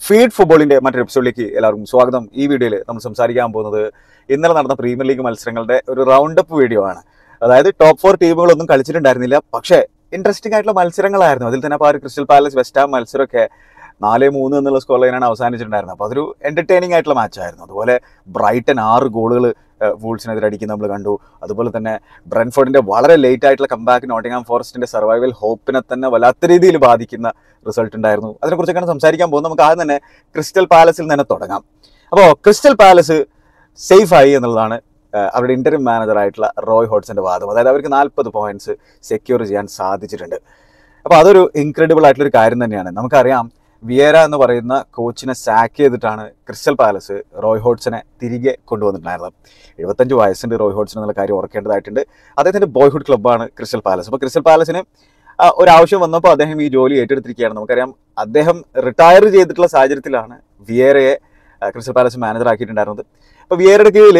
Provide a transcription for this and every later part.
Feed ഫുട്ബോളിന്റെ മറ്റൊരു എപ്പിസോഡിലേക്ക് എല്ലാവർക്കും സ്വാഗതം. ഈ വീഡിയോയിൽ നമ്മൾ സംസാരിക്കാൻ പോകുന്നത് ഇന്നലെ നടന്ന പ്രീമിയർ ലീഗ് മത്സരങ്ങളുടെ ഒരു റൗണ്ട് അപ്പ് വീഡിയോ ആണ്. അതായത് ടോപ്പ് 4 ടീമുകളൊന്നും കളിച്ചിട്ടുണ്ടായിരുന്നില്ല, പക്ഷേ ഇൻട്രസ്റ്റിംഗ് ആയിട്ടുള്ള മത്സരങ്ങളായിരുന്നു. അതിൽ തന്നെ അപ്പോൾ ക്രിസ്റ്റൽ പാലസ് വെസ്റ്റ് ഹാം മത്സരമൊക്കെ 4-3 എന്നുള്ള സ്കോർ ലൈനാണ് അവസാനിച്ചിട്ടുണ്ടായിരുന്നത്. അപ്പോൾ അതൊരു എന്റർടൈനിങ് ആയിട്ടുള്ള മാച്ചായിരുന്നു. അതുപോലെ ബ്രൈറ്റൺ 6 ഗോളുകൾ വൂൾസിനെതിരെ അടിക്കുന്ന നമ്മൾ കണ്ടു. അതുപോലെ തന്നെ ബ്രെൻഫോർഡിന്റെ വളരെ ലേറ്റ് ആയിട്ടുള്ള കംബാക്ക് നോട്ടിംഗ്ഹാം ഫോറസ്റ്റിന്റെ സർവൈവൽ ഹോപ്പിനെ തന്നെ വല്ലാത്ത രീതിയിൽ ബാധിക്കുന്ന റിസൾട്ട് ഉണ്ടായിരുന്നു. അതിനെക്കുറിച്ചൊക്കെയാണ് സംസാരിക്കാൻ പോകുന്നത്. നമുക്ക് ആദ്യം തന്നെ ക്രിസ്റ്റൽ പാലസിൽ തന്നെ തുടങ്ങാം. അപ്പോൾ ക്രിസ്റ്റൽ പാലസ് സേഫ് ആയി എന്നുള്ളതാണ് അവരുടെ ഇന്ററിം മാനേജറായിട്ടുള്ള റോയ് ഹോഡ്സന്റെ വാദം. അതായത് അവർക്ക് 40 പോയിന്റ്സ് സെക്യൂർ ചെയ്യാൻ സാധിച്ചിട്ടുണ്ട്. അപ്പോൾ അതൊരു ഇൻക്രെഡിബിൾ ആയിട്ടുള്ളൊരു കാര്യം തന്നെയാണ്. നമുക്കറിയാം, വിയേര എന്ന് പറയുന്ന കോച്ചിനെ സാക്ക് ചെയ്തിട്ടാണ് ക്രിസ്റ്റൽ പാലസ് റോയ് ഹോഡ്സനെ തിരികെ കൊണ്ടുവന്നിട്ടുണ്ടായിരുന്നത്. 75 വയസ്സുണ്ട് റോയ് ഹോഡ്സൺ എന്നുള്ള കാര്യം ഓർക്കേണ്ടതായിട്ടുണ്ട്. അദ്ദേഹത്തിൻ്റെ ബോയ്ഹുഡ് ക്ലബ്ബാണ് ക്രിസ്റ്റൽ പാലസ്. അപ്പോൾ ക്രിസ്റ്റൽ പാലസിന് ഒരാവശ്യം വന്നപ്പോൾ അദ്ദേഹം ഈ ജോലി ഏറ്റെടുത്തിരിക്കുകയാണ്. നമുക്കറിയാം, അദ്ദേഹം റിട്ടയർ ചെയ്തിട്ടുള്ള സാഹചര്യത്തിലാണ് വിയേരയെ ക്രിസ്റ്റൽ പാലസ് മാനേജർ ആക്കിയിട്ടുണ്ടായിരുന്നത്. അപ്പോൾ വിയേരയുടെ കീഴിൽ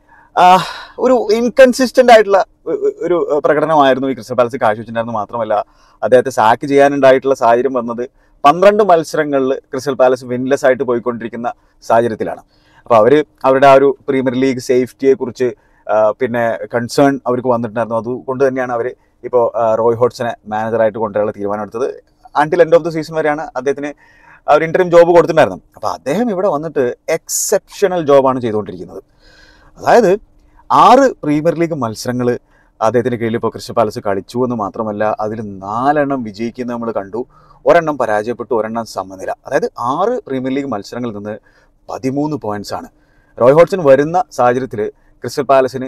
ഒരു ഇൻകൺസിസ്റ്റൻ്റ് ആയിട്ടുള്ള ഒരു പ്രകടനമായിരുന്നു ഈ ക്രിസ്റ്റൽ പാലസ് കാഴ്ചവെച്ചിട്ടുണ്ടായിരുന്നു. മാത്രമല്ല, അദ്ദേഹത്തെ സാക്ക് ചെയ്യാനുണ്ടായിട്ടുള്ള സാഹചര്യം വന്നത് 12 മത്സരങ്ങളിൽ ക്രിസ്റ്റൽ പാലസ് വിൻലെസ് ആയിട്ട് പോയിക്കൊണ്ടിരിക്കുന്ന സാഹചര്യത്തിലാണ്. അപ്പോൾ അവരുടെ ആ ഒരു പ്രീമിയർ ലീഗ് സേഫ്റ്റിയെ കുറിച്ച് പിന്നെ കൺസേൺ അവർക്ക് വന്നിട്ടുണ്ടായിരുന്നു. അതുകൊണ്ട് തന്നെയാണ് അവർ ഇപ്പോൾ റോയ് ഹോഡ്സനെ മാനേജറായിട്ട് കൊണ്ടുവരാനുള്ള തീരുമാനമെടുത്തത്. Until end of the season വരെയാണ് അദ്ദേഹത്തിന് അവർ ഇന്ററിം ജോബ് കൊടുത്തിട്ടുണ്ടായിരുന്നത്. അപ്പോൾ അദ്ദേഹം ഇവിടെ വന്നിട്ട് എക്സെപ്ഷണൽ ജോബാണ് ചെയ്തുകൊണ്ടിരിക്കുന്നത്. അതായത് 6 പ്രീമിയർ ലീഗ് മത്സരങ്ങൾ അദ്ദേഹത്തിന് കീഴിൽ ഇപ്പോൾ ക്രിസ്റ്റൽ പാലസ് കളിച്ചു എന്ന് മാത്രമല്ല, അതിൽ 4 വിജയിക്കുന്നത് നമ്മൾ കണ്ടു, 1 പരാജയപ്പെട്ടു, 1 സമനില. അതായത് 6 പ്രീമിയർ ലീഗ് മത്സരങ്ങളിൽ നിന്ന് 13 പോയിന്റ്സ് ആണ്. റോയ് ഹോഡ്സൺ വരുന്ന സാഹചര്യത്തിൽ ക്രിസ്റ്റൽ പാലസിന്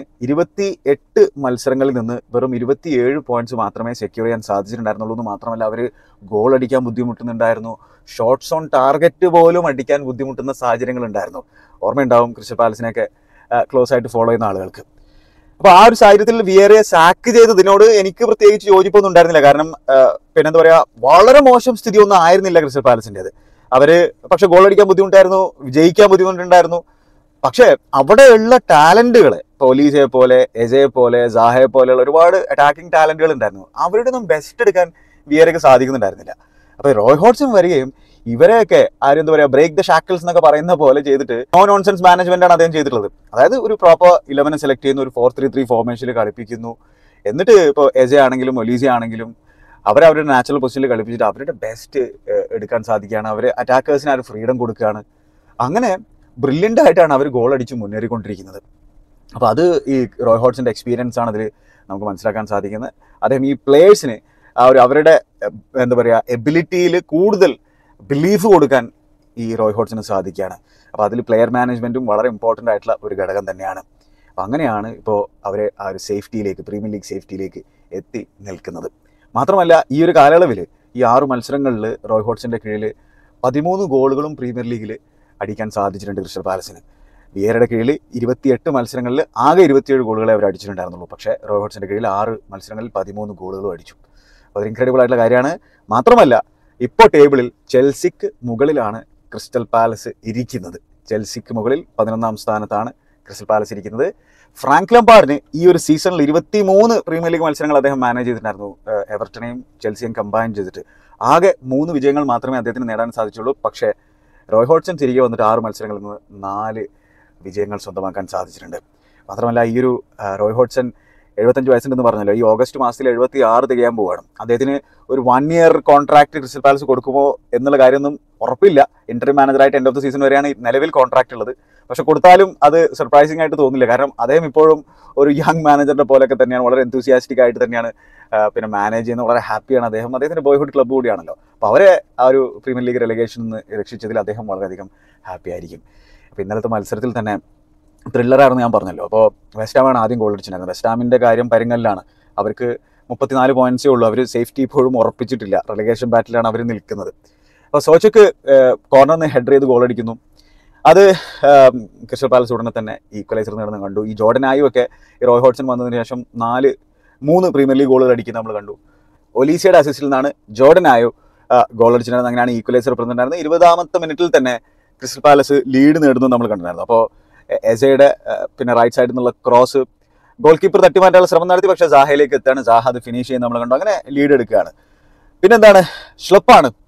28 മത്സരങ്ങളിൽ നിന്ന് വെറും 27 പോയിന്റ്സ് മാത്രമേ സെക്യൂർ ചെയ്യാൻ സാധിച്ചിട്ടുണ്ടായിരുന്നുള്ളൂ എന്ന് മാത്രമല്ല, അവർ ഗോൾ അടിക്കാൻ ബുദ്ധിമുട്ടുന്നുണ്ടായിരുന്നു. ഷോട്ട്സ് ഓൺ ടാർഗറ്റ് പോലും അടിക്കാൻ ബുദ്ധിമുട്ടുന്ന സാഹചര്യങ്ങളുണ്ടായിരുന്നു. ഓർമ്മയുണ്ടാവും ക്രിസ്റ്റൽ പാലസിനെയൊക്കെ ക്ലോസ് ആയിട്ട് ഫോളോ ചെയ്യുന്ന ആളുകൾക്ക്. അപ്പോൾ ആ ഒരു സാഹചര്യത്തിൽ വിയേരയെ സാക്ക് ചെയ്തതിനോട് എനിക്ക് പ്രത്യേകിച്ച് യോജിപ്പൊന്നും ഉണ്ടായിരുന്നില്ല. കാരണം പിന്നെന്താ പറയുക, വളരെ മോശം സ്ഥിതി ഒന്നും ആയിരുന്നില്ല ക്രിസ്റ്റൽ പാലസിൻ്റെത്. പക്ഷെ ഗോൾ അടിക്കാൻ ബുദ്ധിമുട്ടായിരുന്നു, വിജയിക്കാൻ ബുദ്ധിമുട്ടുണ്ടായിരുന്നു. പക്ഷേ അവിടെയുള്ള ടാലന്റുകളെ, ഒലീസയെ പോലെ, എജയെ പോലെ, സാഹയെ പോലെയുള്ള ഒരുപാട് അറ്റാക്കിംഗ് ടാലന്റുകൾ ഉണ്ടായിരുന്നു. അവരുടെ ഒന്നും ബെസ്റ്റ് എടുക്കാൻ വിയേരയ്ക്ക് സാധിക്കുന്നുണ്ടായിരുന്നില്ല. അപ്പോൾ റോയ് ഹോഡ്സൺ വരികയും ഇവരെയൊക്കെ എന്താ പറയുക, ബ്രേക്ക് ദ ഷാക്കിൾസ് എന്നൊക്കെ പറയുന്ന പോലെ ചെയ്തിട്ട് നോ നോൺസെൻസ് മാനേജ്മെന്റ് ആണ് അദ്ദേഹം ചെയ്തിട്ടുള്ളത്. അതായത് ഒരു പ്രോപ്പർ 11 സെലക്ട് ചെയ്യുന്നു, ഒരു 4-3-3 ഫോർമേഷനിൽ കളിപ്പിക്കുന്നു. എന്നിട്ട് ഇപ്പോൾ എജെ ആണെങ്കിലും ഒലീസ ആണെങ്കിലും അവരുടെ നാച്ചുറൽ പൊസിഷനിൽ കളിപ്പിച്ചിട്ട് അവരുടെ ബെസ്റ്റ് എടുക്കാൻ സാധിക്കുകയാണ്. അവർ അറ്റാക്കേഴ്സിന് ആ ഒരു ഫ്രീഡം കൊടുക്കുകയാണ്. അങ്ങനെ ബ്രില്യൻ്റ് ആയിട്ടാണ് അവർ ഗോൾ അടിച്ച് മുന്നേറിക്കൊണ്ടിരിക്കുന്നത്. അപ്പോൾ അത് ഈ റോയ് ഹോഡ്സന്റെ എക്സ്പീരിയൻസ് ആണ് അതിൽ നമുക്ക് മനസ്സിലാക്കാൻ സാധിക്കുന്നത്. അദ്ദേഹം ഈ പ്ലേയേഴ്സിന് അവരുടെ എന്താ പറയുക എബിലിറ്റിയിൽ കൂടുതൽ ബിലീഫ് കൊടുക്കാൻ ഈ റോയ് ഹോഡ്സന് സാധിക്കുകയാണ്. അപ്പോൾ അതിൽ പ്ലെയർ മാനേജ്മെൻറ്റും വളരെ ഇമ്പോർട്ടൻ്റ് ആയിട്ടുള്ള ഒരു ഘടകം തന്നെയാണ്. അപ്പോൾ അങ്ങനെയാണ് ഇപ്പോൾ അവരെ ആ ഒരു സേഫ്റ്റിയിലേക്ക്, പ്രീമിയർ ലീഗ് സേഫ്റ്റിയിലേക്ക് എത്തി നിൽക്കുന്നത്. മാത്രമല്ല, ഈ ഒരു കാലയളവിൽ ഈ 6 മത്സരങ്ങളിൽ റോയ് ഹോഡ്സൻ്റെ കീഴിൽ 13 ഗോളുകളും പ്രീമിയർ ലീഗിൽ അടിക്കാൻ സാധിച്ചിട്ടുണ്ട് ക്രിസ്റ്റൽ പാലസിന്. വിയേരയുടെ കീഴിൽ 28 മത്സരങ്ങളിൽ ആകെ 27 ഗോളുകളെ അവർ അടിച്ചിട്ടുണ്ടായിരുന്നുള്ളൂ. പക്ഷേ റോയ് ഹോഡ്സൻ്റെ കീഴിൽ 6 മത്സരങ്ങളിൽ 13 ഗോളുകളും അടിച്ചു. അപ്പോൾ അത് ഇൻക്രെഡിബിൾ ആയിട്ടുള്ള കാര്യമാണ്. മാത്രമല്ല, ഇപ്പോൾ ടേബിളിൽ ചെൽസിക്ക് മുകളിലാണ് ക്രിസ്റ്റൽ പാലസ് ഇരിക്കുന്നത്. ചെൽസിക്ക് മുകളിൽ 11ാം സ്ഥാനത്താണ് ക്രിസ്റ്റൽ പാലസ് ഇരിക്കുന്നത്. ഫ്രാങ്ക് ലംപാർഡിന് ഈ ഒരു സീസണിൽ 23 പ്രീമിയർ ലീഗ് മത്സരങ്ങൾ അദ്ദേഹം മാനേജ് ചെയ്തിട്ടുണ്ടായിരുന്നു. എവർട്ടനെയും ചെൽസിയും കമ്പൈൻ ചെയ്തിട്ട് ആകെ 3 വിജയങ്ങൾ മാത്രമേ അദ്ദേഹത്തിന് നേടാൻ സാധിച്ചുള്ളൂ. പക്ഷേ റോയ് ഹോഡ്സൺ തിരികെ വന്നിട്ട് 6 മത്സരങ്ങളിൽ നിന്ന് 4 വിജയങ്ങൾ സ്വന്തമാക്കാൻ സാധിച്ചിട്ടുണ്ട്. മാത്രമല്ല, ഈ ഒരു റോയ് ഹോഡ്സൺ 75 വയസ്സുണ്ടെന്ന് പറഞ്ഞല്ലോ. ഈ ഓഗസ്റ്റ് മാസത്തിൽ 76 തികയാൻ പോവുകയാണ്. അദ്ദേഹത്തിന് ഒരു 1 ഇയർ കോൺട്രാക്ട് ക്രിസ്റ്റൽ പാലസ് കൊടുക്കുമോ എന്നുള്ള കാര്യമൊന്നും ഉറപ്പില്ല. ഇന്ററിം മാനേജറായിട്ട് എൻഡ് ഓഫ് ദി സീസൺ വരെയാണ് നിലവിൽ കോൺട്രാക്ട് ഉള്ളത്. പക്ഷെ കൊടുത്താലും അത് സർപ്രൈസിംഗ് ആയിട്ട് തോന്നില്ല. കാരണം അദ്ദേഹം ഇപ്പോഴും ഒരു യങ് മാനേജറിന്റെ പോലെയൊക്കെ തന്നെയാണ്, വളരെ എന്തൂസിയാസ്റ്റിക് ആയിട്ട് തന്നെയാണ് പിന്നെ മാനേജ് ചെയ്യുന്നത്. വളരെ ഹാപ്പിയാണ് അദ്ദേഹം. അദ്ദേഹത്തിൻ്റെ ബോയ്ഹുഡ് ക്ലബ്ബ് കൂടിയാണല്ലോ. അപ്പോൾ അവരെ ആ ഒരു പ്രീമിയർ ലീഗ് റെലഗേഷനിൽ നിന്ന് രക്ഷിച്ചതിൽ അദ്ദേഹം വളരെയധികം ഹാപ്പി ആയിരിക്കും. അപ്പോൾ ഇന്നലത്തെ മത്സരത്തിൽ തന്നെ ത്രില്ലറാണെന്ന് ഞാൻ പറഞ്ഞല്ലോ. അപ്പോൾ വെസ്റ്റ് ഹാമാണ് ആദ്യം ഗോൾ അടിച്ചിട്ടുണ്ടായിരുന്നത്. വെസ്റ്റ് ഹാമിൻ്റെ കാര്യം പരിങ്ങലിലാണ്. അവർക്ക് 34 പോയിന്റ്സേ ഉള്ളൂ. അവർ സേഫ്റ്റി ഇപ്പോഴും ഉറപ്പിച്ചിട്ടില്ല. റെലഗേഷൻ ബാറ്റിലാണ് അവർ നിൽക്കുന്നത്. അപ്പോൾ സോച്ചക്ക് കോർണറിൽ നിന്ന് ഹെഡർ ചെയ്ത് ഗോൾ അടിക്കുന്നു. അത് ക്രിസ്റ്റൽ പാലസ് ഉടനെ തന്നെ ഈക്വലൈസർ നേടുന്ന കണ്ടു. ഈ ജോർഡനായും ഒക്കെ ഈ റോയ് ഹോഡ്സൺ വന്നതിന് ശേഷം 3 പ്രീമിയർ ലീഗ് ഗോളുകൾ അടിക്കുന്നത് നമ്മൾ കണ്ടു. ഒലീസയുടെ അസിസ്റ്റിൽ നിന്നാണ് ജോർഡനായോ ഗോൾ അടിച്ചിട്ടുണ്ടായിരുന്നത്. അങ്ങനെയാണ് ഈക്വലൈസർ പ്രസിഡന്റായിരുന്നത്. 20ാമത്തെ മിനിറ്റിൽ തന്നെ ക്രിസ്റ്റൽ പാലസ് ലീഡ് നേടുന്നത് നമ്മൾ കണ്ടിട്ടുണ്ടായിരുന്നു. അപ്പോൾ എസയുടെ പിന്നെ റൈറ്റ് സൈഡിൽ നിന്നുള്ള ക്രോസ് ഗോൾ കീപ്പർ തട്ടിമാറ്റാനുള്ള ശ്രമം നടത്തി. പക്ഷേ സാഹയിലേക്ക് എത്താണ്. സാഹ അത് ഫിനിഷ് ചെയ്യുന്നത് നമ്മൾ കണ്ടു. അങ്ങനെ ലീഡ് എടുക്കുകയാണ്. പിന്നെന്താണ്, ഷ്ലപ്പാണ്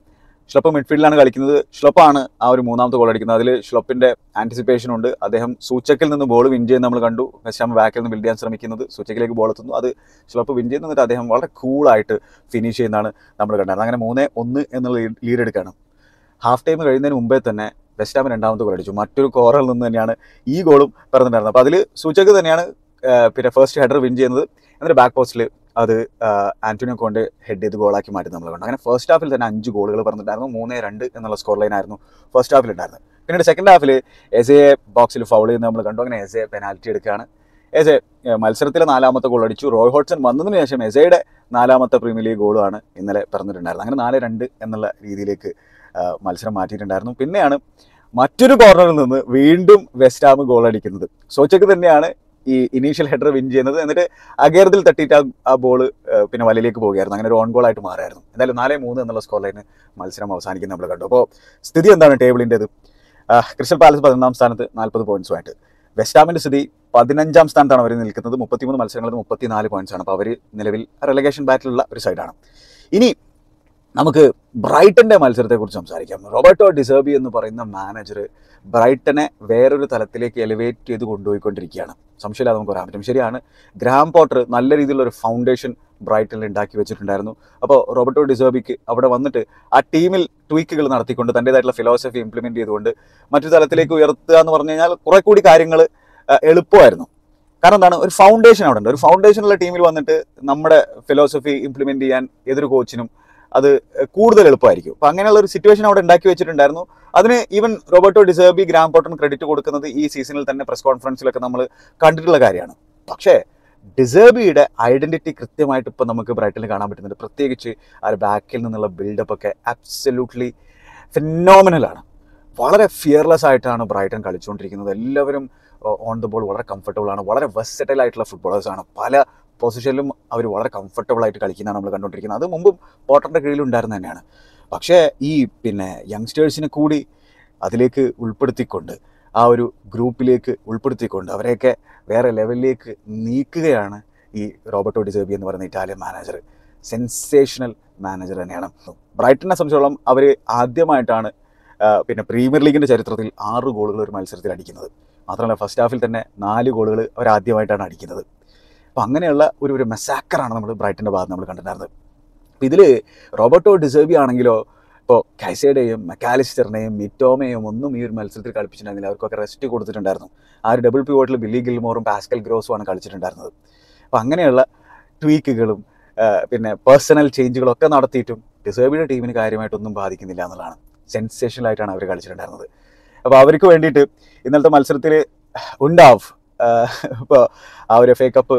ഷ്ലൊപ്പ് മിഡ്ഫീൽഡിലാണ് കളിക്കുന്നത്. ഷ്ലൊപ്പാണ് ആ ഒരു മൂന്നാമത്തെ ഗോൾ അടിക്കുന്നത്. അതിൽ ഷ്ലൊപ്പിന്റെ ആന്റിസിപ്പേഷൻ ഉണ്ട്. അദ്ദേഹം സൂച്ചക്കിൽ നിന്ന് ബോൾ വിൻ ചെയ്യുന്നത് നമ്മൾ കണ്ടു. വെസ്റ്റ് ഹാം ബാക്കിൽ നിന്ന് ബിൽഡ് ചെയ്യാൻ ശ്രമിക്കുന്നത്, സൂച്ചക്കിലേക്ക് ബോൾ എത്തുന്നു, അത് ഷ്ലൊപ്പ് വിൻ ചെയ്യുന്നു. എന്നിട്ട് അദ്ദേഹം വളരെ കൂളായിട്ട് ഫിനിഷ് ചെയ്യുന്നതാണ് നമ്മൾ കണ്ടത്. അങ്ങനെ 3-1 എന്നുള്ള ലീഡ് എടുക്കുകയാണ്. ഹാഫ് ടൈം കഴിയുന്നതിന് മുമ്പേ തന്നെ വെസ്റ്റ് ഹാം രണ്ടാമത്തെ ഗോൾ അടിച്ചു. മറ്റൊരു കോർണറിൽ നിന്ന് തന്നെയാണ് ഈ ഗോളും പറഞ്ഞിട്ടുണ്ടായിരുന്നത്. അപ്പോൾ അതിൽ സൂച്ചക്ക് തന്നെയാണ് പിന്നെ ഫസ്റ്റ് ഹെഡർ വിൻ ചെയ്യുന്നത്. എന്നിട്ട് ബാക്ക് പോസ്റ്റിൽ അത് ആന്റണിയോ കോണ്ടെ ഹെഡ് ചെയ്ത് ഗോളാക്കി മാറ്റി നമ്മൾ കണ്ടു. അങ്ങനെ ഫസ്റ്റ് ഹാഫിൽ തന്നെ 5 ഗോളുകൾ പറഞ്ഞിട്ടുണ്ടായിരുന്നു. 3-2 എന്നുള്ള സ്കോർ ലൈനായിരുന്നു ഫസ്റ്റ് ഹാഫിൽ ഉണ്ടായിരുന്നത്. പിന്നീട് സെക്കൻഡ് ഹാഫിൽ എസയെ ബോക്സിൽ ഫൗൾ ചെയ്യുന്നത് നമ്മൾ കണ്ടു. അങ്ങനെ എസയെ പെനാൽറ്റി എടുക്കുകയാണ്. എസെ മത്സരത്തിലെ 4ാമത്തെ ഗോൾ അടിച്ചു. റോയ് ഹോഡ്സൺ വന്നതിന് ശേഷം എസയുടെ 4ാമത്തെ പ്രീമിയർ ലീഗ് ഗോളുമാണ് ഇന്നലെ പറഞ്ഞിട്ടുണ്ടായിരുന്നത്. അങ്ങനെ 4-2 എന്നുള്ള രീതിയിലേക്ക് മത്സരം മാറ്റിയിട്ടുണ്ടായിരുന്നു. പിന്നെയാണ് മറ്റൊരു കോർണറിൽ നിന്ന് വീണ്ടും വെസ്റ്റ് ഹാം ഗോൾ അടിക്കുന്നത്. സോച്ചക്ക് തന്നെയാണ് ഈ ഇനീഷ്യൽ ഹെഡർ വിൻ ചെയ്യുന്നത്. എന്നിട്ട് അഗേർദിൽ തട്ടിയിട്ട് ആ ബോൾ പിന്നെ വലയിലേക്ക് പോവുകയായിരുന്നു. അങ്ങനെ ഒരു ഓൺ ഗോൾ ആയിട്ട് മാറായിരുന്നു. എന്തായാലും 4-3 എന്നുള്ള സ്കോർ ലൈന് മത്സരം അവസാനിക്കുന്നത് നമ്മൾ കണ്ടു. അപ്പോൾ സ്ഥിതി എന്താണ് ടേബിളിൻ്റെത്? ക്രിസ്റ്റൽ പാലസ് 11ാം സ്ഥാനത്ത് 40 പോയിന്റ്സുമായിട്ട്. വെസ്റ്റ് ഹാമിൻ്റെ സ്ഥിതി 15ാം സ്ഥാനത്താണ് അവർ നിൽക്കുന്നത്. 33 മത്സരങ്ങളിൽ 34 പോയിന്റ്സാണ്. അപ്പോൾ അവർ നിലവിൽ റെലഗേഷൻ ബാറ്റിലുള്ള ഒരു സൈഡാണ്. ഇനി നമുക്ക് ബ്രൈറ്റന്റെ മത്സരത്തെക്കുറിച്ച് സംസാരിക്കാം. റോബർട്ടോ ഡിസേർബി എന്ന് പറയുന്ന മാനേജർ ബ്രൈറ്റനെ വേറൊരു തലത്തിലേക്ക് എലിവേറ്റ് ചെയ്ത് കൊണ്ടുപോയിക്കൊണ്ടിരിക്കുകയാണ്. സംശയമില്ലാതെ നമുക്ക് പറയാൻ പറ്റും. ശരിയാണ്, ഗ്രാം പോട്ടർ നല്ല രീതിയിലുള്ള ഒരു ഫൗണ്ടേഷൻ ബ്രൈറ്റനിൽ ഉണ്ടാക്കി വെച്ചിട്ടുണ്ടായിരുന്നു. അപ്പോൾ റോബർട്ടോ ഡിസേർബിക്ക് അവിടെ വന്നിട്ട് ആ ടീമിൽ ട്വീക്കുകൾ നടത്തിക്കൊണ്ട് തൻ്റേതായിട്ടുള്ള ഫിലോസഫി ഇംപ്ലിമെൻറ്റ് ചെയ്തുകൊണ്ട് മറ്റൊരു തലത്തിലേക്ക് ഉയർത്തുക എന്ന് പറഞ്ഞു കഴിഞ്ഞാൽ കുറെ കൂടി കാര്യങ്ങൾ എളുപ്പമായിരുന്നു. കാരണം എന്താണ്, ഒരു ഫൗണ്ടേഷൻ അവിടെ ഉണ്ട്. ഒരു ഫൗണ്ടേഷനുള്ള ടീമിൽ വന്നിട്ട് നമ്മുടെ ഫിലോസഫി ഇംപ്ലിമെൻറ്റ് ചെയ്യാൻ ഏതൊരു കോച്ചിനും അത് കൂടുതൽ എളുപ്പമായിരിക്കും. അപ്പം അങ്ങനെയുള്ള ഒരു സിറ്റുവേഷൻ അവിടെ ഉണ്ടാക്കി വെച്ചിട്ടുണ്ടായിരുന്നു. അതിന് ഈവൻ റോബർട്ടോ ഡിസേർബി ഗ്രാം പോട്ടറിന് ക്രെഡിറ്റ് കൊടുക്കുന്നത് ഈ സീസണിൽ തന്നെ പ്രസ് കോൺഫറൻസിലൊക്കെ നമ്മൾ കണ്ടിട്ടുള്ള കാര്യമാണ്. പക്ഷേ ഡിസേർബിയുടെ ഐഡന്റിറ്റി കൃത്യമായിട്ട് ഇപ്പം നമുക്ക് ബ്രൈറ്റനിൽ കാണാൻ പറ്റുന്നുണ്ട്. പ്രത്യേകിച്ച് ആ ഒരു ബാക്കിൽ നിന്നുള്ള ബിൽഡപ്പ് ഒക്കെ അബ്സല്യൂട്ട്ലി ഫിനോമിനലാണ്. വളരെ ഫിയർലെസ് ആയിട്ടാണ് ബ്രൈറ്റൺ കളിച്ചുകൊണ്ടിരിക്കുന്നത്. എല്ലാവരും ഓൺ ദ ബോൾ വളരെ കംഫർട്ടബിൾ ആണ്. വളരെ വെർസറ്റൈൽ ആയിട്ടുള്ള ഫുട്ബോളേഴ്സാണ്. പല പൊസിഷനിലും അവർ വളരെ കംഫർട്ടബിൾ ആയിട്ട് കളിക്കുന്നതാണ് നമ്മൾ കണ്ടുകൊണ്ടിരിക്കുന്നത്. അത് മുമ്പും പോട്ടറിൻ്റെ കീഴിലുണ്ടായിരുന്ന തന്നെയാണ്. പക്ഷേ ഈ പിന്നെ യങ്സ്റ്റേഴ്സിനെ കൂടി അതിലേക്ക് ഉൾപ്പെടുത്തിക്കൊണ്ട്, ആ ഒരു ഗ്രൂപ്പിലേക്ക് ഉൾപ്പെടുത്തിക്കൊണ്ട് അവരെയൊക്കെ വേറെ ലെവലിലേക്ക് നീക്കുകയാണ് ഈ റോബർട്ടോ ഡിസേർബി എന്ന് പറയുന്ന ഇറ്റാലിയൻ മാനേജർ. സെൻസേഷണൽ മാനേജർ തന്നെയാണ്. ബ്രൈറ്റനെ സംബന്ധിച്ചോളം അവർ ആദ്യമായിട്ടാണ് പിന്നെ പ്രീമിയർ ലീഗിൻ്റെ ചരിത്രത്തിൽ 6 ഗോളുകൾ ഒരു മത്സരത്തിൽ അടിക്കുന്നത്. മാത്രമല്ല ഫസ്റ്റ് ഹാഫിൽ തന്നെ 4 ഗോളുകൾ അവർ ആദ്യമായിട്ടാണ് അടിക്കുന്നത്. അപ്പോൾ അങ്ങനെയുള്ള ഒരു മെസാക്കറാണ് നമ്മൾ ബ്രൈറ്റൻ്റെ ഭാഗത്ത് നമ്മൾ കണ്ടിട്ടുണ്ടായിരുന്നത്. അപ്പോൾ ഇതിൽ റോബർട്ടോ ഡിസേർബി ആണെങ്കിലോ ഇപ്പോൾ കൈസേഡയെയും മെക്കാലിസ്റ്ററിനെയും മിറ്റോമയും ഒന്നും ഈ ഒരു മത്സരത്തിൽ കളിപ്പിച്ചിട്ടുണ്ടായിരുന്നില്ല. അവർക്കൊക്കെ റെസ്റ്റ് കൊടുത്തിട്ടുണ്ടായിരുന്നു. ആ ഒരു ഡബിൾ പിവോട്ടിൽ ബില്ലി ഗിൽമോറും പാസ്കൽ ഗ്രോസുമാണ് കളിച്ചിട്ടുണ്ടായിരുന്നത്. അപ്പോൾ അങ്ങനെയുള്ള ട്വീക്കുകളും പിന്നെ പേഴ്സണൽ ചേഞ്ചുകളൊക്കെ നടത്തിയിട്ടും ഡിസേർബിയുടെ ടീമിന് കാര്യമായിട്ടൊന്നും ബാധിക്കുന്നില്ല എന്നുള്ളതാണ്. സെൻസേഷണലായിട്ടാണ് അവർ കളിച്ചിട്ടുണ്ടായിരുന്നത്. അപ്പോൾ അവർക്ക് വേണ്ടിയിട്ട് ഇന്നലത്തെ മത്സരത്തിൽ ഉണ്ടാവും ഇപ്പോൾ ആ ഒരു FA കപ്പ്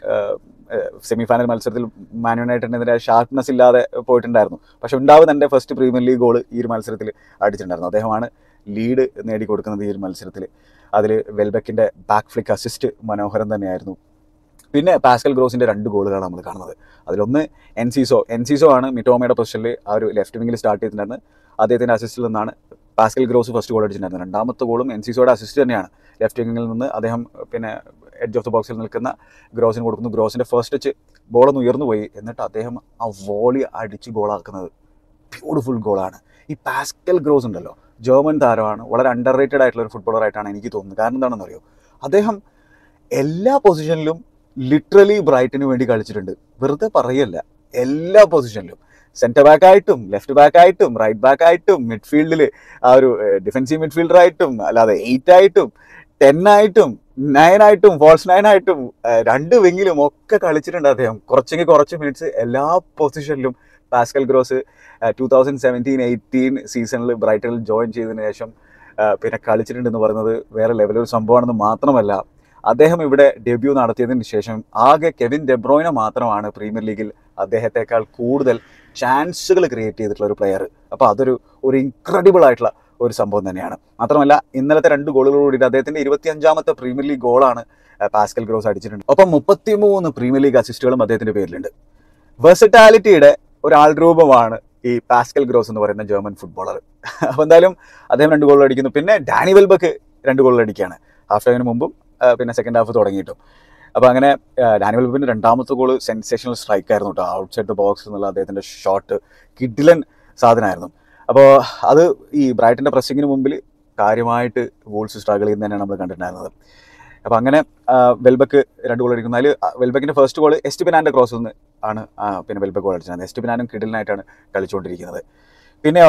സെമി ഫൈനൽ മത്സരത്തിൽ മാൻ യുണൈറ്റഡിനെതിരെ ഷാർപ്നെസ് ഇല്ലാതെ പോയിട്ടുണ്ടായിരുന്നു. പക്ഷെ ഉണ്ടാവും തൻ്റെ ഫസ്റ്റ് പ്രീമിയർ ലീഗ് ഗോൾ ഈ ഒരു മത്സരത്തിൽ അടിച്ചിട്ടുണ്ടായിരുന്നു. അദ്ദേഹമാണ് ലീഡ് നേടിക്കൊടുക്കുന്നത് ഈ ഒരു മത്സരത്തിൽ. അതിൽ വെൽബെക്കിൻ്റെ ബാക്ക് ഫ്ലിക്ക് അസിസ്റ്റ് മനോഹരം തന്നെയായിരുന്നു. പിന്നെ പാസ്കൽ ഗ്രോസിൻ്റെ 2 ഗോളുകളാണ് നമ്മൾ കാണുന്നത്. അതിലൊന്ന് എൻസിസോ ആണ് മിറ്റോമയുടെ പൊസിഷനിൽ ആ ഒരു ലെഫ്റ്റ് വിങ്ങിൽ സ്റ്റാർട്ട് ചെയ്തിട്ടുണ്ടായിരുന്നത്. അദ്ദേഹത്തിൻ്റെ അസിസ്റ്റിൽ നിന്നാണ് പാസ്കൽ ഗ്രോസ് ഫസ്റ്റ് ഗോൾ അടിച്ചിട്ടുണ്ടായിരുന്നത്. രണ്ടാമത്തെ ഗോളും എൻസിസോയുടെ അസിസ്റ്റ് തന്നെയാണ്. ലെഫ്റ്റ് വിങ്ങിൽ നിന്ന് അദ്ദേഹം പിന്നെ എഡ്ജ് ഓഫ് ദ ബോക്സിൽ നിൽക്കുന്ന ഗ്രോസിന് കൊടുക്കുന്നു. ഗ്രോസിൻ്റെ ഫസ്റ്റ് ടച്ച് ബോളൊന്ന് ഉയർന്നു പോയി. എന്നിട്ട് അദ്ദേഹം ആ വോളി അടിച്ച് ഗോളാക്കുന്നത് ബ്യൂട്ടിഫുൾ ഗോളാണ്. ഈ പാസ്കൽ ഗ്രോസ് ഉണ്ടല്ലോ, ജർമ്മൻ താരമാണ്. വളരെ അണ്ടർ റേറ്റഡ് ആയിട്ടുള്ള ഒരു ഫുട്ബോളറായിട്ടാണ് എനിക്ക് തോന്നുന്നത്. കാരണം എന്താണെന്ന് അറിയോ, അദ്ദേഹം എല്ലാ പൊസിഷനിലും ലിറ്ററലി ബ്രൈറ്റന് വേണ്ടി കളിച്ചിട്ടുണ്ട്. വെറുതെ പറയല്ല, എല്ലാ പൊസിഷനിലും സെൻറ്റർ ബാക്ക് ആയിട്ടും ലെഫ്റ്റ് ബാക്ക് ആയിട്ടും റൈറ്റ് ബാക്ക് ആയിട്ടും മിഡ്ഫീൽഡിൽ ആ ഒരു ഡിഫൻസീവ് മിഡ്ഫീൽഡർ ആയിട്ടും അല്ലാതെ 8 ആയിട്ടും 10 ആയിട്ടും 9 ആയിട്ടും ഫോൾസ് 9 ആയിട്ടും 2 വിങ്ങിലും ഒക്കെ കളിച്ചിട്ടുണ്ട് അദ്ദേഹം. കുറച്ച് മിനിറ്റ്സ് എല്ലാ പൊസിഷനിലും പാസ്കൽ ഗ്രോസ് 2017-18 സീസണിൽ ബ്രൈറ്റണിൽ ജോയിൻ ചെയ്തതിന് ശേഷം പിന്നെ കളിച്ചിട്ടുണ്ടെന്ന് പറയുന്നത് വേറെ ലെവലൊരു സംഭവമാണെന്ന് മാത്രമല്ല, അദ്ദേഹം ഇവിടെ ഡെബ്യൂ നടത്തിയതിന് ശേഷം ആകെ കെവിൻ ഡെബ്രോയിനെ മാത്രമാണ് പ്രീമിയർ ലീഗിൽ അദ്ദേഹത്തെക്കാൾ കൂടുതൽ ചാൻസുകൾ ക്രിയേറ്റ് ചെയ്തിട്ടുള്ള ഒരു പ്ലെയർ. അപ്പോൾ അതൊരു ഇൻക്രെഡിബിൾ ആയിട്ടുള്ള ഒരു സംഭവം തന്നെയാണ്. മാത്രമല്ല ഇന്നലത്തെ 2 ഗോളുകളോടുകൂടി അദ്ദേഹത്തിൻ്റെ 25ാമത്തെ പ്രീമിയർ ലീഗ് ഗോളാണ് പാസ്കൽ ഗ്രോസ് അടിച്ചിട്ടുണ്ട്. ഒപ്പം 33 പ്രീമിയർ ലീഗ് അസിസ്റ്റുകളും അദ്ദേഹത്തിൻ്റെ പേരിലുണ്ട്. വെർസറ്റാലിറ്റിയുടെ ഒരാൾ രൂപമാണ് ഈ പാസ്കൽ ഗ്രോസ് എന്ന് പറയുന്ന ജർമ്മൻ ഫുട്ബോളർ. അപ്പോൾ എന്തായാലും അദ്ദേഹം 2 ഗോളുകൾ അടിക്കുന്നു. പിന്നെ ഡാനി വെൽബക്ക് 2 ഗോളുകൾ അടിക്കുകയാണ് ഹാഫ് ടൈമിന് മുമ്പും പിന്നെ സെക്കൻഡ് ഹാഫ് തുടങ്ങിയിട്ടും. അപ്പോൾ അങ്ങനെ ഡാനി വെൽബക്കിൻ്റെ 2ാമത്തെ ഗോൾ സെൻസേഷണൽ സ്ട്രൈക്കായിരുന്നു കേട്ടോ. ഔട്ട് സൈഡ് ദ ബോക്സ് എന്നുള്ള അദ്ദേഹത്തിൻ്റെ ഷോട്ട് കിഡിലൻ സാധനമായിരുന്നു. അപ്പോൾ അത് ഈ ബ്രൈറ്റൻ്റെ പ്രസ്സിങ്ങിന് മുമ്പിൽ കാര്യമായിട്ട് വൂൾസ് സ്ട്രഗിൾ ചെയ്യുന്നത് തന്നെയാണ് നമ്മൾ കണ്ടിട്ടുണ്ടായിരുന്നത്. അപ്പോൾ അങ്ങനെ വെൽബക്ക് 2 ഗോൾ അടിക്കുന്നു. അതിൽ വെൽബക്കിൻ്റെ ഫസ്റ്റ് ഗോൾ എസ്റ്റിപിനാൻ്റെ ക്രോസിൽ നിന്ന് ആണ് പിന്നെ വെൽബക്ക് ഗോൾ അടിച്ചത്. എസ്റ്റിപിനാനും കിഡിലിനായിട്ടാണ് കളിച്ചുകൊണ്ടിരിക്കുന്നത്. പിന്നെയോ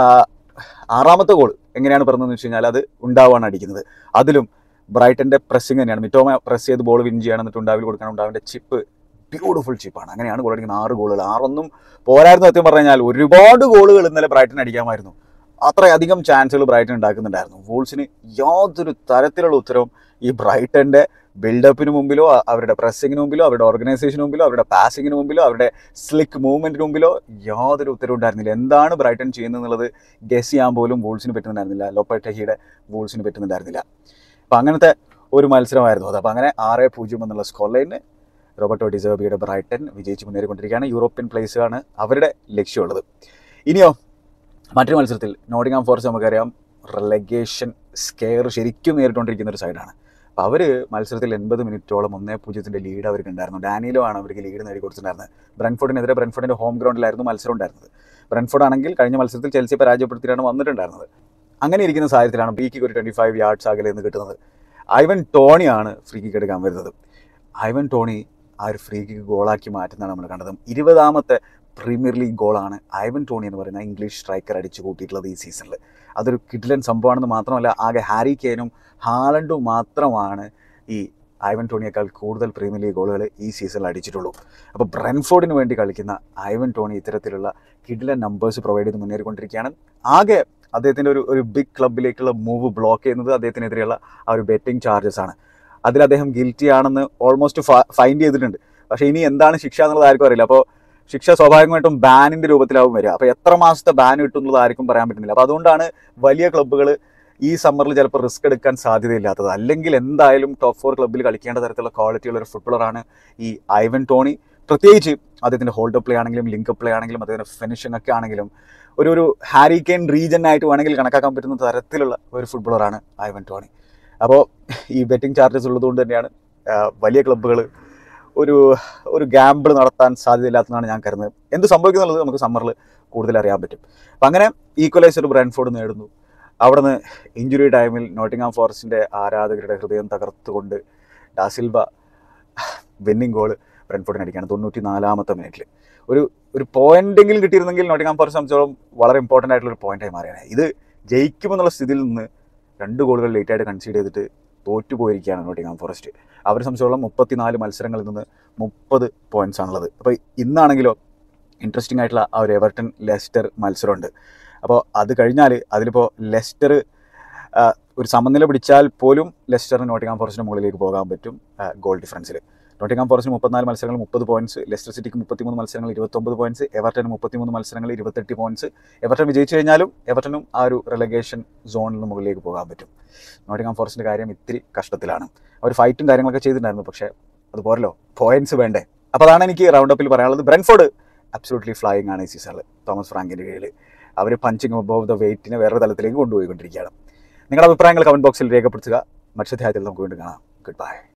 6ാമത്തെ ഗോൾ എങ്ങനെയാണ് പറഞ്ഞതെന്ന് വെച്ച് കഴിഞ്ഞാൽ അത് ഉണ്ടാവാണ് അടിക്കുന്നത്. അതിലും ബ്രൈറ്റൻ്റെ പ്രസ്സിങ് തന്നെയാണ്. മിറ്റോമ പ്രസ് ചെയ്ത് ബോൾ വിൻ ചെയ്യണം, എന്നിട്ട് ഉണ്ടാവിൽ കൊടുക്കണം. ഉണ്ടാവിൻ്റെ ചിപ്പ് ബ്യൂട്ടിഫുൾ ചിപ്പാണ്. അങ്ങനെയാണ് ഗോൾ അടിക്കുന്നത്. 6 ഗോളുകൾ. 6 പോരായിരുന്നു സത്യം പറഞ്ഞു കഴിഞ്ഞാൽ. ഒരുപാട് ഗോളുകൾ ഇന്നലെ ബ്രൈറ്റൻ അടിക്കാമായിരുന്നു. അത്രയധികം ചാൻസുകൾ ബ്രൈറ്റൻ ഉണ്ടാക്കുന്നുണ്ടായിരുന്നു. വൂൾസിന് യാതൊരു തരത്തിലുള്ള ഉത്തരവും ഈ ബ്രൈറ്റൻ്റെ ബിൽഡപ്പിന് മുമ്പിലോ അവരുടെ പ്രസ്സിങ്ങിന് മുമ്പിലോ അവരുടെ ഓർഗനൈസേഷന് മുമ്പിലോ അവരുടെ പാസിങ്ങിന് മുമ്പിലോ അവരുടെ സ്ലിക്ക് മൂവ്മെൻറ്റിന് മുമ്പിലോ യാതൊരു ഉത്തരവും ഉണ്ടായിരുന്നില്ല. എന്താണ് ബ്രൈറ്റൻ ചെയ്യുന്നത് എന്നുള്ളത് ഗസ് ചെയ്യാൻ പോലും വൂൾസിന് പറ്റുന്നുണ്ടായിരുന്നില്ല. ലോപ്പറ്റഹിയുടെ വൂൾസിന് പറ്റുന്നുണ്ടായിരുന്നില്ല. അപ്പം അങ്ങനത്തെ ഒരു മത്സരമായിരുന്നു അത്. അപ്പോൾ അങ്ങനെ 6-0 എന്നുള്ള സ്കോർ ലൈനിന് റോബർട്ടോ ഡി സെർബിയുടെ ബ്രൈറ്റൻ വിജയിച്ച് മുന്നേറിക്കൊണ്ടിരിക്കുകയാണ്. യൂറോപ്യൻ പ്ലേസാണ് അവരുടെ ലക്ഷ്യമുള്ളത്. ഇനിയോ മറ്റൊരു മത്സരത്തിൽ നോട്ടിംഗ്ഹാം ഫോറസ്റ്റ് നമുക്കറിയാം റെലഗേഷൻ സ്കെയർ ശരിക്കും നേരിട്ടുകൊണ്ടിരിക്കുന്ന ഒരു സൈഡാണ്. അപ്പോൾ അവർ മത്സരത്തിൽ 80 മിനിറ്റോളം 1-0 ലീഡ് അവർക്ക് ഉണ്ടായിരുന്നു. ഡാനിയിലോ ആണ് അവർക്ക് ലീഡ് നേടിക്കൊടുത്തിട്ടുണ്ടായിരുന്നത്. ബ്രെൻഫോർഡിനെതിരെ ബ്രെൻഫോർഡിൻ്റെ ഹോം ഗ്രൗണ്ടിലായിരുന്നു മത്സരം ഉണ്ടായിരുന്നത്. ബ്രെൻഫോർഡ് ആണെങ്കിൽ കഴിഞ്ഞ മത്സരത്തിൽ ചെൽസിയെ പരാജയപ്പെടുത്തിയിട്ടാണ് വന്നിട്ടുണ്ടായിരുന്നത്. അങ്ങനെ ഇരിക്കുന്ന സാഹചര്യത്തിലാണ് ഫ്രീ കിക്ക് ഒരു 25 യാർഡ്സ് അകലെ നിന്ന് കിട്ടുന്നത്. ഐവൻ ടോണിയാണ് ഫ്രീ കിക്ക് എടുക്കാൻ വരുന്നത്. ഐവൻ ടോണി ആ ഒരു ഫ്രീ കിക്ക് ഗോളാക്കി മാറ്റുന്നതാണ് നമ്മൾ കണ്ടത്. 20ാമത്തെ പ്രീമിയർ ലീഗ് ഗോളാണ് ഐവൻ ടോണി എന്ന് പറയുന്ന ഇംഗ്ലീഷ് സ്ട്രൈക്കർ അടിച്ചു കൂട്ടിയിട്ടുള്ളത് ഈ സീസണിൽ. അതൊരു കിഡിലൻ സംഭവമാണെന്ന് മാത്രമല്ല, ആകെ ഹാരി കെയ്നും ഹാലൻഡും മാത്രമാണ് ഈ ഐവൻ ടോണിയേക്കാൾ കൂടുതൽ പ്രീമിയർ ലീഗ് ഗോളുകൾ ഈ സീസണിൽ അടിച്ചിട്ടുള്ളൂ. അപ്പോൾ ബ്രെൻഫോർഡിന് വേണ്ടി കളിക്കുന്ന ഐവൻ ടോണി ഇത്തരത്തിലുള്ള കിഡിലൻ നമ്പേഴ്സ് പ്രൊവൈഡ് ചെയ്ത് മുന്നേറിക്കൊണ്ടിരിക്കുകയാണ്. ആകെ അദ്ദേഹത്തിൻ്റെ ഒരു ബിഗ് ക്ലബിലേക്കുള്ള മൂവ് ബ്ലോക്ക് ചെയ്യുന്നത് അദ്ദേഹത്തിനെതിരെയുള്ള ആ ഒരു ബെറ്റിംഗ് ചാർജസ് ആണ്. അതിൽ അദ്ദേഹം ഗിൽറ്റി ആണെന്ന് ഓൾമോസ്റ്റ് ഫൈൻ ചെയ്തിട്ടുണ്ട്. പക്ഷേ ഇനി എന്താണ് ശിക്ഷ എന്നുള്ളത് ആർക്കും അറിയില്ല. അപ്പോൾ ശിക്ഷ സ്വാഭാവികമായിട്ടും ബാനിൻ്റെ രൂപത്തിലാവും വരിക. അപ്പോൾ എത്ര മാസത്തെ ബാൻ കിട്ടും എന്നുള്ളത് ആർക്കും പറയാൻ പറ്റുന്നില്ല. അപ്പോൾ അതുകൊണ്ടാണ് വലിയ ക്ലബ്ബുകൾ ഈ സമ്മറിൽ ചിലപ്പോൾ റിസ്ക് എടുക്കാൻ സാധ്യതയില്ലാത്തത്. അല്ലെങ്കിൽ എന്തായാലും ടോപ്പ് 4 ക്ലബ്ബിൽ കളിക്കേണ്ട തരത്തിലുള്ള ക്വാളിറ്റിയുള്ള ഒരു ഫുട്ബോളറാണ് ഈ ഐവൻ ടോണി. പ്രത്യേകിച്ച് അദ്ദേഹത്തിൻ്റെ ഹോൾഡ് പ്ലേ ആണെങ്കിലും ലിങ്ക് പ്ലേ ആണെങ്കിലും അദ്ദേഹത്തിൻ്റെ ഫിനിഷിംഗ് ഒക്കെ ആണെങ്കിലും ഒരു ഹാരി കെയ്ൻ റീജനായിട്ട് വേണമെങ്കിൽ കണക്കാക്കാൻ പറ്റുന്ന തരത്തിലുള്ള ഒരു ഫുട്ബോളറാണ് ഐവൻ ടോണി. അപ്പോൾ ഈ ബെറ്റിംഗ് ചാർജസ് ഉള്ളതുകൊണ്ട് തന്നെയാണ് വലിയ ക്ലബ്ബുകൾ ഒരു ഗാമ്പിൾ നടത്താൻ സാധ്യതയില്ലാത്തതാണ് ഞാൻ കരുതുന്നത്. എന്ത് സംഭവിക്കുന്നുള്ളത് നമുക്ക് സമ്മറിൽ കൂടുതൽ അറിയാൻ പറ്റും. അപ്പം അങ്ങനെ ഈക്വലൈസ് ഒരു ബ്രെൻഫോർഡ് നേടുന്നു. അവിടെ നിന്ന് ഇഞ്ചുറി ടൈമിൽ നോട്ടിംഗ്ഹാം ഫോറസ്റ്റിൻ്റെ ആരാധകരുടെ ഹൃദയം തകർത്തുകൊണ്ട് ഡാസിൽവ വിന്നിംഗ് ഗോൾ ബ്രെൻഫോർഡിന് അടിക്കുകയാണ് 94ാമത്തെ മിനിറ്റിൽ. ഒരു പോയിന്റെങ്കിലും കിട്ടിയിരുന്നെങ്കിൽ നോട്ടിംഗ്ഹാം ഫോറസ്റ്റ് സംബന്ധിച്ചോളം വളരെ ഇമ്പോർട്ടൻ്റ് ആയിട്ടുള്ള ഒരു പോയിന്റായി മാറിയാണ്. ഇത് ജയിക്കുമെന്നുള്ള സ്ഥിതിയിൽ നിന്ന് 2 ഗോളുകൾ ലേറ്റായിട്ട് കൺസീഡ് ചെയ്തിട്ട് തോറ്റുപോയിരിക്കുകയാണ് നോട്ടിംഗ്ഹാം ഫോറസ്റ്റ്. അവരെ സംബന്ധിച്ചോളം 34 മത്സരങ്ങളിൽ നിന്ന് 30 പോയിൻറ്റ്സ് ആണുള്ളത്. അപ്പോൾ ഇന്നാണെങ്കിലോ ഇൻട്രസ്റ്റിംഗ് ആയിട്ടുള്ള ആ ഒരു എവർട്ടൺ ലെസ്റ്റർ മത്സരമുണ്ട്. അപ്പോൾ അത് കഴിഞ്ഞാൽ അതിലിപ്പോൾ ലെസ്റ്റർ ഒരു സമനില പിടിച്ചാൽ പോലും ലെസ്റ്ററിന് നോട്ടിംഗ്ഹാം ഫോറസ്റ്റിന് മുകളിലേക്ക് പോകാൻ പറ്റും ഗോൾ ഡിഫറൻസിൽ. നോട്ടിംഗ്ഹാം ഫോറസ്റ്റിന് 34 മത്സരങ്ങൾ 30 പോയിൻറ്റ്സ്, ലെസ്റ്റർ സിറ്റിക്ക് 33 മത്സരങ്ങൾ 29 പോയിൻറ്റ്സ്, എവർട്ടന് 33 മത്സരങ്ങൾ 28 പോയിൻറ്റ്സ്. എവർട്ടൺ വിജയിച്ചു കഴിഞ്ഞാലും എവർട്ടനും ആ ഒരു റെലഗേഷൻ സോണിൽ നിന്ന് മുകളിലേക്ക് പോകാൻ പറ്റും. നോട്ടിംഗ്ഹാം ഫോറസ്റ്റിൻ്റെ കാര്യം ഇത്തിരി കഷ്ടത്തിലാണ്. അവർ ഫൈറ്റും കാര്യങ്ങളൊക്കെ ചെയ്തിട്ടുണ്ടായിരുന്നു, പക്ഷേ അതുപോരല്ലോ, പോയിൻറ്റ്സ് വേണ്ടേ. അപ്പോൾ അതാണ് എനിക്ക് റൗണ്ട് അപ്പിൽ പറയാനുള്ളത്. ബ്രെൻഫോർഡ് അബ്സൊല്യൂട്ട്ലി ഫ്ലൈയിങ് ആണ് ഈ സീസണിൽ തോമസ് ഫ്രാങ്കിൻ്റെ കീഴിൽ. അവർ പഞ്ചിങ് അബോവ് ദ വെയിറ്റിനെ വേറെ തലത്തിലേക്ക് കൊണ്ടുപോയിക്കൊണ്ടിരിക്കുകയാണ്. നിങ്ങളുടെ അഭിപ്രായങ്ങൾ കമൻറ്റ് ബോക്സിൽ രേഖപ്പെടുത്തുക. മറ്റൊരു അധ്യായത്തിൽ നമുക്ക് വീണ്ടും കാണാം. Good bye.